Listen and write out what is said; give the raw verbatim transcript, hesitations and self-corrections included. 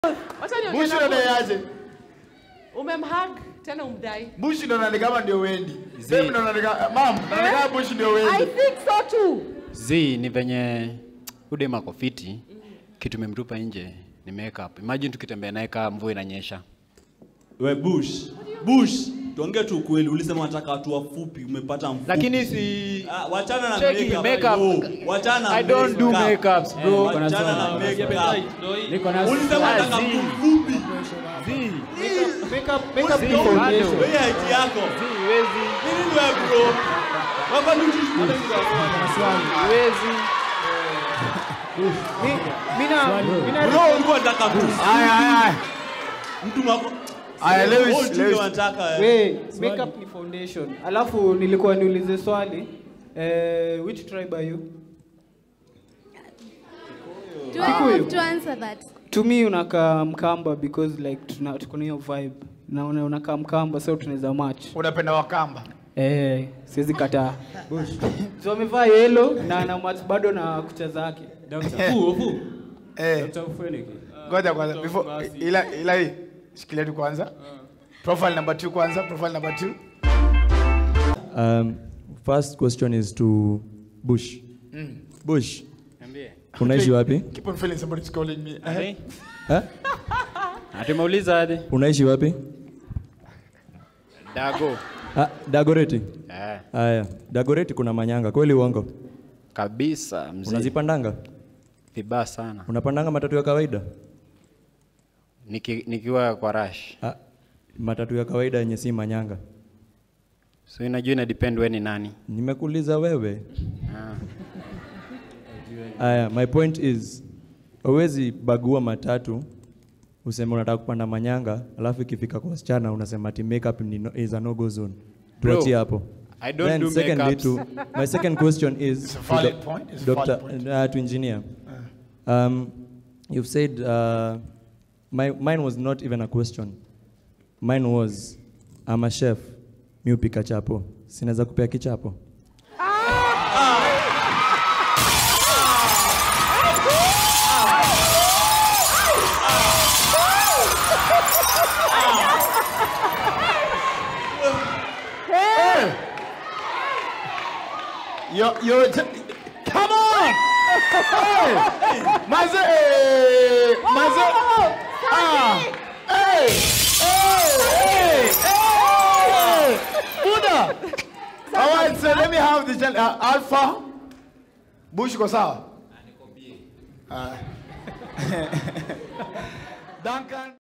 Bushi ndo yaje. Umemhug tena umdai. Bushi ndo analika kama ndio wendi. Sema ndo analika mam, analika Bushi ndio wendi. I think so too. Zi ni venye ude makofiti kitu memtupa nje ni makeup. Imagine tukitembea naye kama mvua inanyesha. We Bush. Bush. Tuongee tu kweli, ulisema unataka watu wafupi, umepata mfupi. Lakini si ah, wachana na makeup. makeup. Wachana I don't do makeups, bro. Wachana na makeup. Ulisema unataka mtu mfupi. Zi. Makeup makeup ni foundation. Wewe haiti yako. Zi wezi. Nini wewe bro? Baba ni wezi. Mina mina bro ulikuwa unataka mtu. Aya aya. Mtu wako Aya leo leo unataka. We, makeup ni foundation. Alafu nilikuwa niulize swali. Eh, which tribe are you? Do I have to answer that? To me unaka Mkamba because like tuna tuko na hiyo vibe. Naona unaka Mkamba so tunaweza match. Unapenda Wakamba? Eh, siwezi kataa. Bush. So amevaa yellow na ana match bado na kucha zake. Doctor Fu, Fu. Eh. Doctor Fenike. Ngoja kwanza before ila ila hii shikilia tu kwanza. Profile number two kwanza, profile number two. Um first question is to Bush. Mm. Bush. Niambie. Unaishi wapi? Keep on feeling somebody's calling me. Eh? Eh? Atumeuliza hadi. Unaishi wapi? Dago. Ah, Dagoreti. Eh. Haya, Dagoreti kuna manyanga, kweli uongo? Kabisa mzee. Unazipandanga? Vibaya sana. Unapandanga matatu ya kawaida? Niki, nikiwa kwa rush. Ah, matatu ya kawaida yenye si manyanga. So inajua ina depend wewe ni nani. Nimekuuliza wewe. Ah. Aya, my point is huwezi bagua matatu useme unataka kupanda manyanga alafu ikifika kwa wasichana unasema ati makeup ni no, is a no go zone. Tuachie hapo. I don't Then do secondly makeups. to my second question is It's a valid to point. It's a Doctor valid point. Uh, to engineer. Uh. Um you've said uh my mine was not even a question. Mine was I'm a chef. Mi upika chapo. Sinaweza kupea kichapo? Yo, yo, come on! Hey! Maze! Hey! Maze! Ah! Hey! Hey! Hey! Hey! Buddha! Alright, so let me have the gen- uh, Alpha. Bush ko sawa? Ah. Duncan.